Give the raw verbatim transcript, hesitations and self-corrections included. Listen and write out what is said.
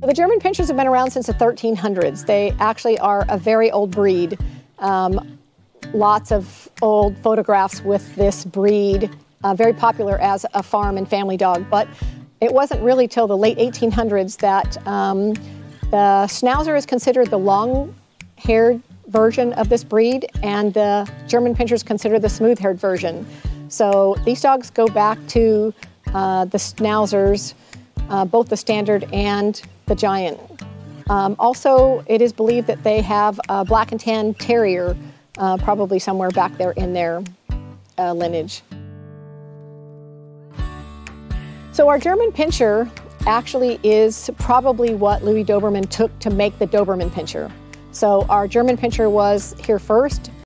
The German Pinschers have been around since the thirteen hundreds. They actually are a very old breed. Um, lots of old photographs with this breed, uh, very popular as a farm and family dog. But it wasn't really till the late eighteen hundreds that um, the Schnauzer is considered the long-haired version of this breed, and the German Pinschers consider the smooth-haired version. So these dogs go back to uh, the Schnauzers, uh, both the standard and the giant. Um, also, it is believed that they have a black and tan terrier, uh, probably somewhere back there in their uh, lineage. So our German Pinscher actually is probably what Louis Doberman took to make the Doberman Pinscher. So our German Pinscher was here first.